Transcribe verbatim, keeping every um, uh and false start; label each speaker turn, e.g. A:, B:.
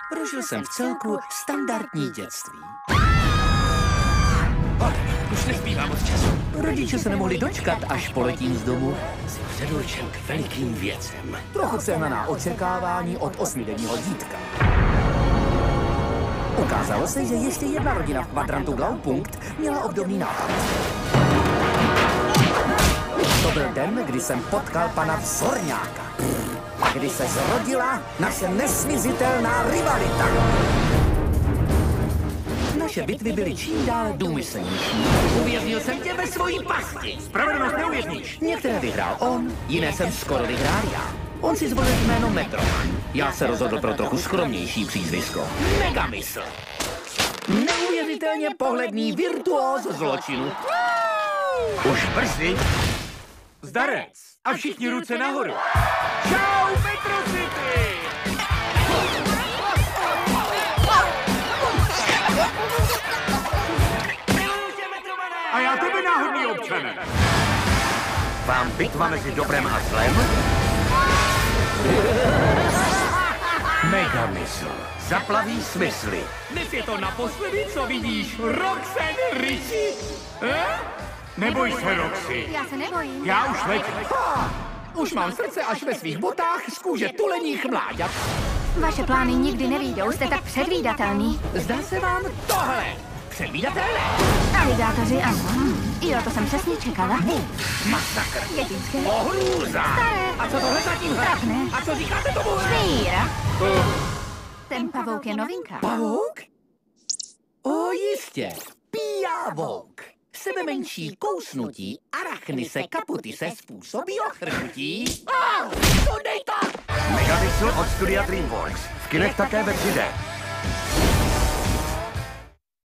A: Prožil jsem v celku standardní dětství.
B: Už nezbývá moc času.
A: Rodiče se nemohli dočkat, až poletím z domu.
B: Jsi předurčen k velikým věcem.
A: Trochu přehnaná očekávání od osmidenního dítka. Ukázalo se, že ještě jedna rodina v kvadrantu Glaupunkt měla obdobný nápad. To byl den, kdy jsem potkal pana Vzorňáka. A kdy se zrodila naše nesmizitelná rivalita. Naše bitvy byly čím dál důmyslnější.
B: Uvěznil jsem tě ve svojí pasti. Spravedlnost neuvězníš.
A: Některé vyhrál on, jiné jsem skoro vyhrál já. On si zvolil jméno Metroman. Já se rozhodl pro trochu skromnější přízvisko.
B: Megamysl.
A: Neuvěřitelně pohledný virtuóz zločinu.
B: Už brzy. Zdarec. A všichni ruce nahoru. Čau, Metro City! A já tebe, náhodný občane. Vám bitva mezi dobrem a zlem? Megamysl. Zaplaví smysly. Dnes je to naposledy, co vidíš Roxanne Ritchie? Eh? Neboj se, Roxy.
C: Já se nebojím.
B: Já už letím.
A: Už mám srdce až ve svých botách z kůže tuleních mláďat.
C: Vaše plány nikdy nevídou, jste tak předvídatelný.
A: Zdá se vám tohle předvídatelné?
C: Aligátoři, ano. Jo, to jsem přesně čekala.
B: Masakr.
C: Dětinské.
B: Ohrůza.
C: Staré.
B: A co tohle zatím?
C: Tak ne.
B: A co říkáte tomu?
C: Švíra. Ten pavouk je novinka.
A: Pavouk? O, jistě. Pijavouk. Sebe menší kousnutí arachnise caputise způsobí ochrnutí. Ah, to dej to!
B: Megamysl od studia DreamWorks. V kinech také ve tři dé.